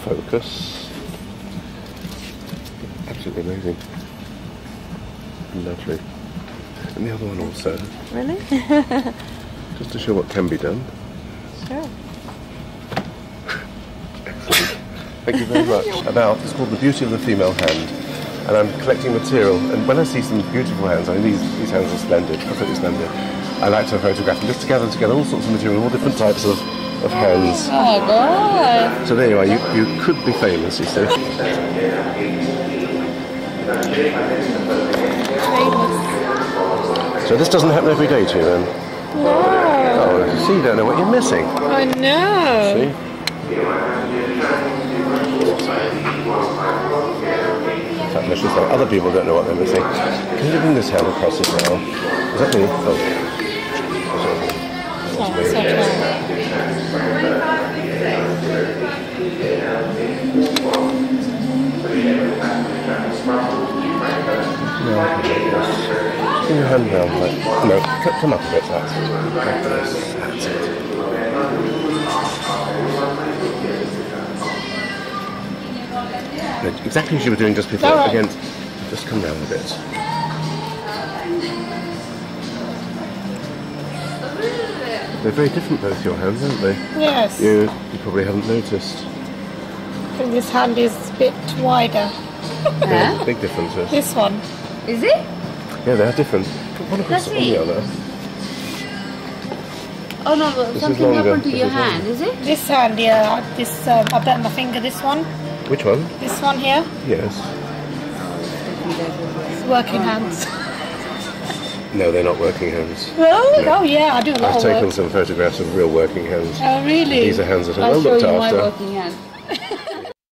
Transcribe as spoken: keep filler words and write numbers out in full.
focus. Absolutely amazing. Lovely. And the other one also. Really? Just to show what can be done. Sure. Excellent. Thank you very much. About, it's called The Beauty of the Female Hand. And I'm collecting material, and when I see some beautiful hands, I mean these, these hands are splendid, absolutely splendid. I like to photograph them just to gather together all sorts of material, all different types of, of hands. Oh God! So there you are, you, you could be famous, you see. Famous. So this doesn't happen every day to you then? No. Oh, you see, you don't know what you're missing. I know. See? In fact, let's just say other people don't know what they're missing. Can you bring this hand across as well? Is that me? Oh. Oh, it's not right. No, yes. Bring your hand round like, no, come up a bit, that's it. That's it. No, exactly as you were doing just before, Right. again, just come down a bit. They're very different, both your hands, aren't they? Yes. You, you probably haven't noticed. I think this hand is a bit wider. Yeah, big differences. This one. Is it? Yeah, they're different. Put one across Does on the it? other. Oh no, This something is longer. happened to This your is longer. hand, is it? This hand, yeah. This, um, I burnt my finger. This one. Which one? This one here. Yes. It's working hands. No, they're not working hands. Oh, No. oh yeah, I do a lot I've of taken work. some photographs of real working hands. Oh really? These are hands that are I'll well show looked you my after. working hand.